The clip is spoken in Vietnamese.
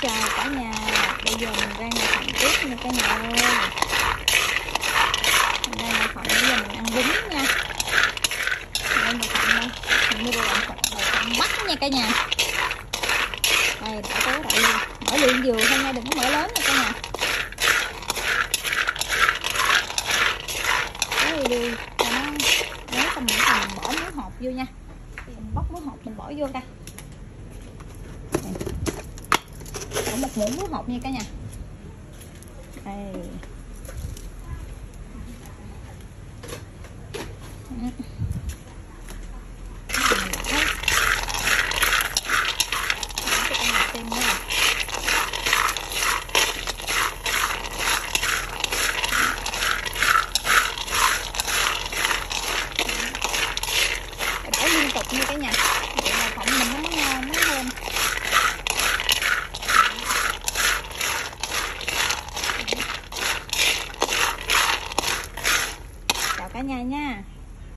chào cả nhà. Bây giờ mình đang là Phận tiếp nha cả nhà ơi. Mình đang là Phận, bây giờ mình ăn bún nha. Đây là Phận đây. Mình mua đồ Phận Bắc nha cả nhà. Đây đã cố đại luôn. Mở liền vừa thôi nha, đừng có mở lớn nha cả nhà. Đây đi cho nó nếu xong mình bỏ muối hột vô nha. Mình bóc muối hột mình bỏ vô đây. Bỏ một muỗng muối hột nha cả nhà. Đây. Liên tục như cả nhà, vậy là Phận mình nó mới ngon mới thơm. Chào cả nhà nha.